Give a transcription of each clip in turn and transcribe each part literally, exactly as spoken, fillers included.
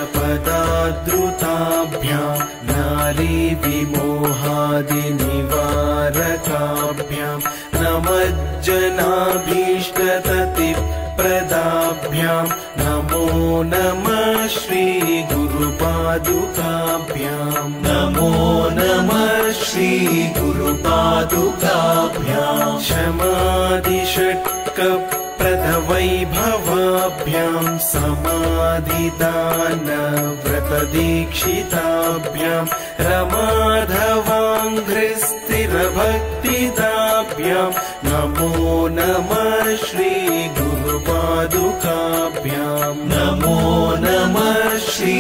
पदाद्रुताभ्याम् नारी विमोहादिनिवारकाभ्याम् नमज्जनाभीष्टततिप्रदाभ्याम् नमो नमः श्री गुरुपादुकाभ्याम् नमो नमः श्री गुरुपादुकाभ्याम् क्षमादिषट्क प्रदवैभवाभ्याम् समाधिदान व्रतदीक्षिताभ्याम् रमाधवाङ्घ्रिस्थिरभक्तिदाभ्याम् नमो नमः श्री गुरुपादुकाभ्याम् नमो नमः श्री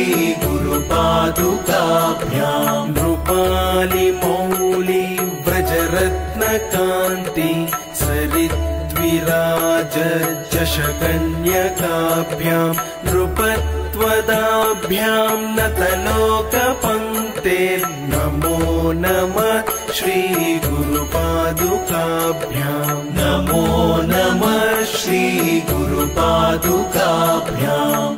गुरुपादुकाभ्याम् नृपाली मौली व्रजरत्नकान्ति सरित् विराज जशकन्यकाभ्याम् नृपत्वदाभ्याम् नतलोकपङ्क्तेर्नमो नमः श्री गुरुपादुकाभ्याम् नमो नमः श्री गुरुपादुकाभ्याम्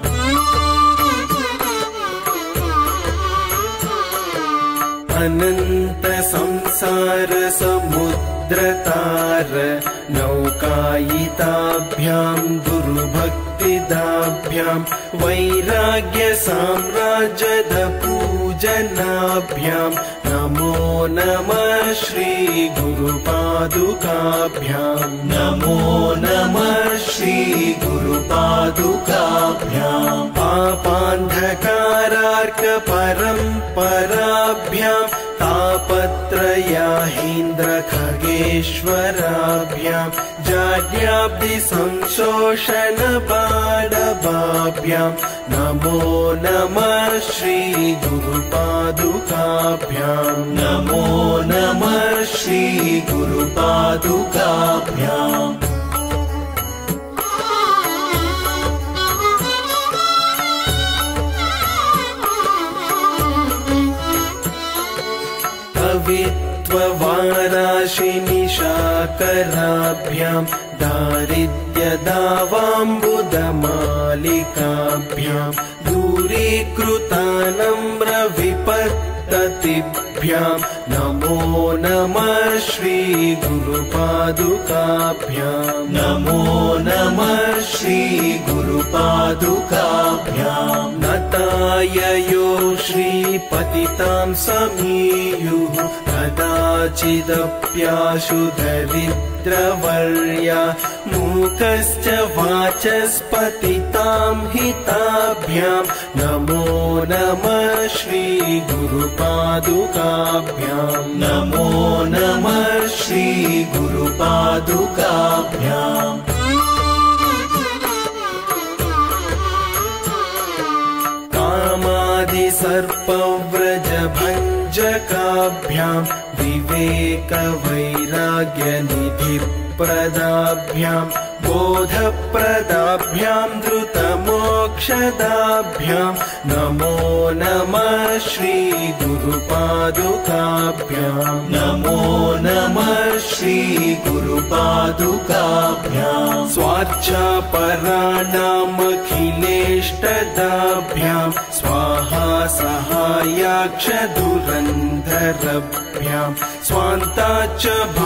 अनंत संसार समुद्रतार नौकायिताभ्याम् गुरुभक्तिदाभ्याम् वैराग्य साम्राज्यद पूजनाभ्याम् नमो नमः श्री गुरुपादुकाभ्याम् नमो नमः श्री गुरुपादुकाभ्याम् पापान्धकारार्क परम्पराभ्याम् तापत्रयाहीन्द्र खगेश्वराभ्याम् जाड्याब्धि संशोषण बाडभाभ्याम् नमो नमः श्री गुरुपादुकाभ्याम् नमो नमः श्री गुरुपादुकाभ्याम् वाराशिनिशाकराभ्याम् दारिद्र्यदावाम्बुदमालिकाभ्याम् दूरीकृतानम्रविपत्ततिभ्याम् नमो नमः श्री गुरुपादुकाभ्याम् नमो नमः श्री गुरुपादुकाभ्याम् नताययो श्रीपतितां समीयुः कदाचिदप्याशु दरिद्रवर्या मूकश्च वाचस्पतितां हिताभ्याम् नमो नमः श्री गुरुपादुकाभ्याम् नमो नमः श्री गुरुपादुकाभ्याम् कामादिसर्पव्रजभञ्जकाभ्याम् विवेकवैराग्यनिधिप्रदाभ्याम् बोधप्रदाभ्याम् धृतमोक्षदाभ्याम् नमो नमः श्री गुरुपादुकाभ्याम् नमो नमः श्री गुरुपादुकाभ्याम् स्वार्चापराणामखिलेष्टदाभ्याम् स्वाहा सहायाक्षदुरन्धरभ्याम् स्वान्ताच्च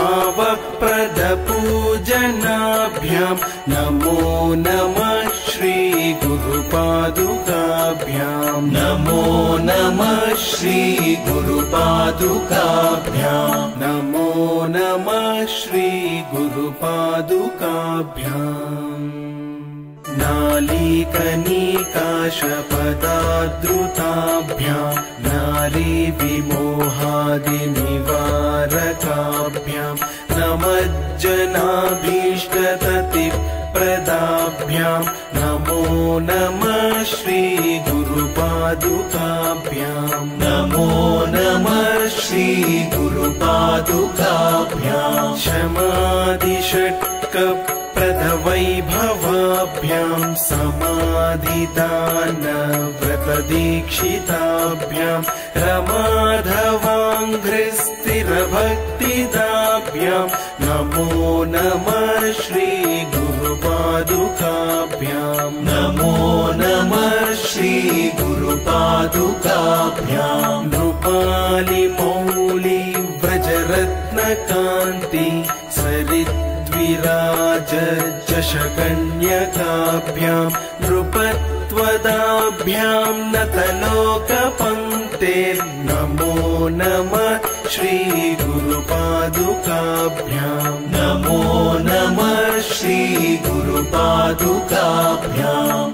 भावप्रदपूजनाभ्याम् नमो नमः श्री गुरुपादुकाभ्याम् नमो नमः श्री गुरुपादुकाभ्याम् नमो नमः श्री गुरुपादुकाभ्याम् नालीकनिकाशपदाद्रुताभ्याम् नारी विमोहादिनिवारकाभ्याम् नमज्जनाभीष्टततिप्रदाभ्याम् नमो नमः श्री गुरुपादुकाभ्याम् नमो नमः श्री गुरुपादुकाभ्याम् क्षमादिषट्क प्रदवैभवाभ्याम् समाधिदान व्रतदीक्षिताभ्याम् रमाधवाङ्घ्रिस्थिरभक्तिदाभ्याम् नमो नमः श्री गुरुपादुकाभ्याम् गुरुपादुकाभ्यां नमो नमः श्री गुरुपादुकाभ्यां नृपाली मौली व्रजरत्नकान्ति सरिद्विराज जशकन्यकाभ्यां नृपत्वदाभ्यां नतलोकपङ्क्तेर्नमो नमः श्री गुरुपादुकाभ्यां नमो नमः श्री गुरुपादुकाभ्याम्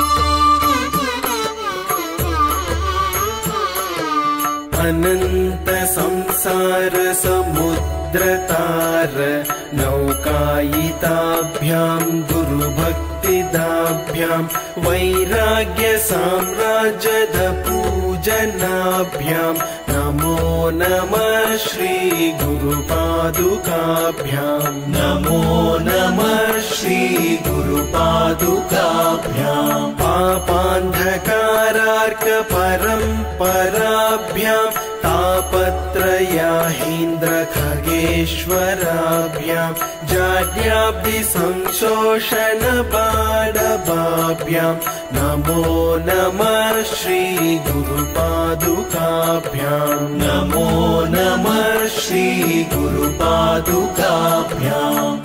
अनंत संसार समुद्रतार नौकायिताभ्यां गुरुभक्तिदाभ्यां वैराग्य साम्राज्यद पूजनाभ्यां नमो नमः श्री गुरुपादुकाभ्यां नमो नमः श्री गुरुपादुकाभ्यां पापान्धकारार्क परम्पराभ्यां तापत्रयाहीन्द्र खगेश्वराभ्यां जाड्याब्धि संशोषण बाडभाभ्यां नमो नमः श्री गुरुपादुकाभ्यां नमो नमः श्री गुरुपादुकाभ्याम्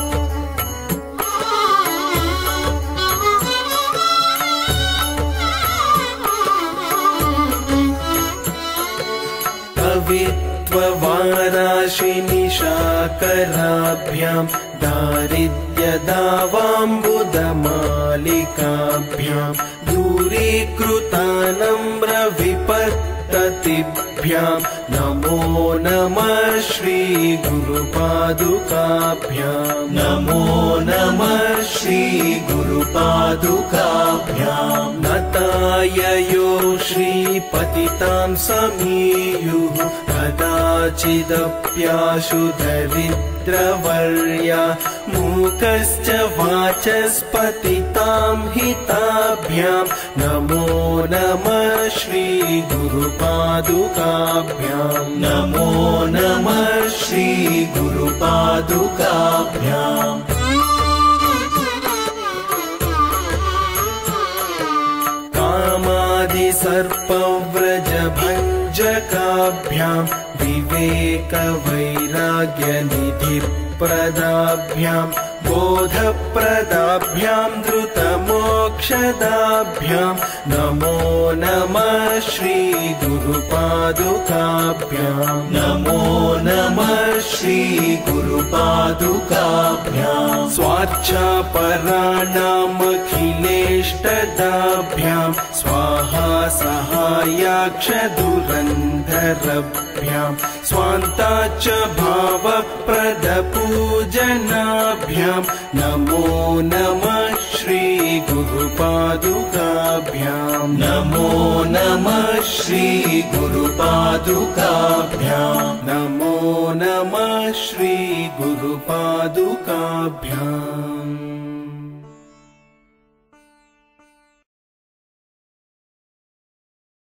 कवित्ववाराशिनिशाकराभ्यां दारिद्र्यदावाम्बुदमालिकाभ्यां दूरीकृतानम्रविपत्ततिभ्यां नमो नमः श्री गुरुपादुकाभ्यां नमो नमः श्री गुरुपादुकाभ्यां नताययो श्रीपतितां समीयुः कदाचिदप्याशु दरिद्रवर्या मूकश्च वाचस्पतितां हिताभ्यां नमो नमः श्री गुरुपादुकाभ्यां नमो नमः श्री गुरुपादुकाभ्याम् कामादिसर्पव्रजभञ्जकाभ्यां विवेकवैराग्यनिधिप्रदाभ्यां बोधप्रदाभ्यां धृतमोक्षदाभ्यां नमो नमः श्री गुरुपादुकाभ्यां नमो नमः श्री गुरुपादुकाभ्यां स्वार्चापराणामखिलेष्टदाभ्यां स्वाहा सहायाक्षदुरन्धरभ्यां स्वान्ताच्च भावप्रदपूजनाभ्यां नमो नमः श्री गुरुपादुकाभ्यां नमो नमः श्री गुरुपादुकाभ्यां नमो नमः श्री गुरुपादुकाभ्याम्।